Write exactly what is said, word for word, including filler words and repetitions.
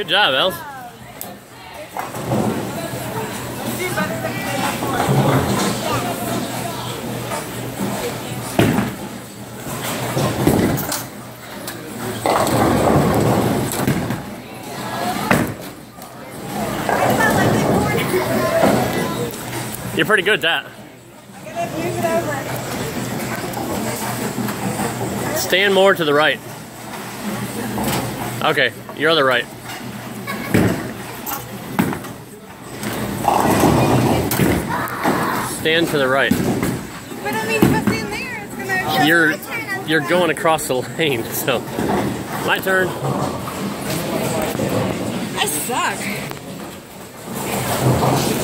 Good job, Els. You're pretty good at that. Stand more to the right. Okay, your other right. Stand to the right. But I mean, if I stand there, it's gonna. You're you're going across the lane, so my turn. I suck.